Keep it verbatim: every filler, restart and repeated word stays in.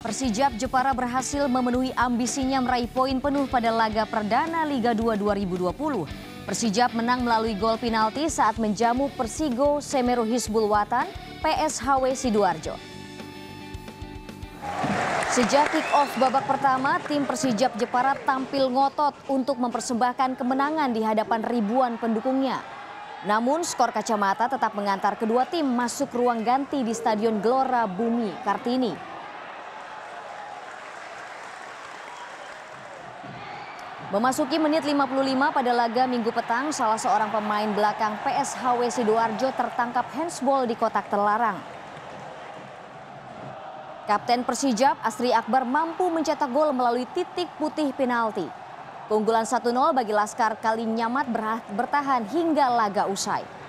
Persijap Jepara berhasil memenuhi ambisinya meraih poin penuh pada laga perdana Liga dua dua ribu dua puluh. Persijap menang melalui gol penalti saat menjamu Persigo Semeru Hizbul Watan P S H W Sidoarjo. Sejak kick-off babak pertama, tim Persijap Jepara tampil ngotot untuk mempersembahkan kemenangan di hadapan ribuan pendukungnya. Namun skor kacamata tetap mengantar kedua tim masuk ruang ganti di Stadion Gelora Bumi Kartini. Memasuki menit lima puluh lima pada laga Minggu petang, salah seorang pemain belakang P S H W Sidoarjo tertangkap handsball di kotak terlarang. Kapten Persijap Asri Akbar mampu mencetak gol melalui titik putih penalti. Keunggulan satu nol bagi Laskar Kalinyamat bertahan hingga laga usai.